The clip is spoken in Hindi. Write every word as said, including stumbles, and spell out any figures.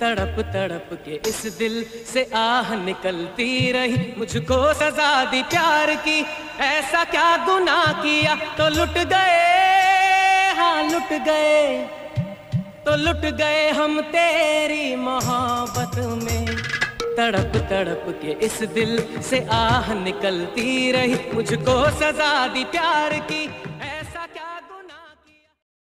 तड़प तड़प के इस दिल से आह निकलती रही, मुझको सजा दी प्यार की। ऐसा क्या गुनाह किया तो लुट गए, हाँ लुट गए, तो लुट गए हम तेरी मोहब्बत में। तड़प तड़प के इस दिल से आह निकलती रही, मुझको सजा दी प्यार की।